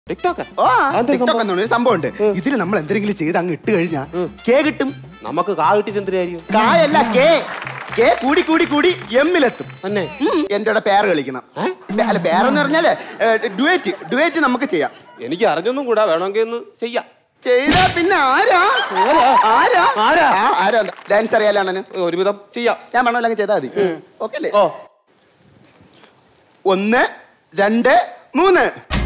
സംഭവം ഉണ്ട്. ഇതിൽ നമ്മൾ എന്തെങ്കിലും ചെയ്ത് അങ്ങ് ഇട്ട് കഴിഞ്ഞാ കേ കിട്ടും. നമുക്ക് കാ കിട്ടിട്ട് എന്തിനായിരിക്കും? കായല്ല കേ. കേ കൂടി കൂടി കൂടി എമ്മിലെത്തും. എന്റെ പേര് കളിക്കണം. അല്ല പേരെന്ന് പറഞ്ഞാല് ഡുവേറ്റ് നമുക്ക് ചെയ്യാം. എനിക്ക് അറിഞ്ഞൊന്നും കൂടാ, വേണമെങ്കിൽ ഒന്ന് ചെയ്യാം. ചെയ്താ പിന്നെ ആരാ ഡാൻസ് അറിയാലാണ്. ഒരുവിധം ചെയ്യാം. ഞാൻ വേണമെങ്കിൽ ചെയ്താൽ മതി. ഓക്കെ അല്ലേ? 1 2 3